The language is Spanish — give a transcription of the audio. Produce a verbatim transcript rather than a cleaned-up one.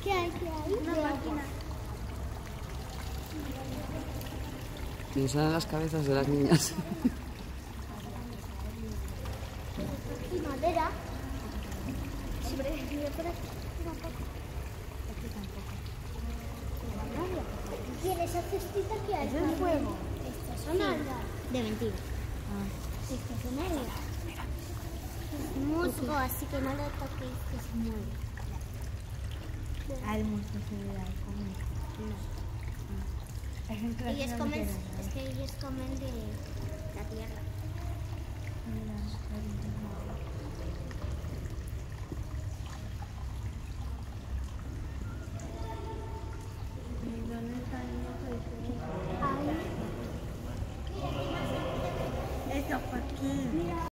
¿Qué hay? ¿Qué hay? Una máquina. Piensa en las cabezas de las niñas. Y madera. Sobrevive por aquí. Aquí tampoco. ¿Y en esa cestita qué hay? Es el fuego. Estas son algas. De mentira. Estas son algas. Es musgo, así que no lo toquéis, que se mueve. Al musgo se le da comer. Es en clase Ellos no comen, quieren nada. es que ellos comen de la tierra. Mira, está bien. ¿Dónde está el musgo? Ahí. Esto, aquí.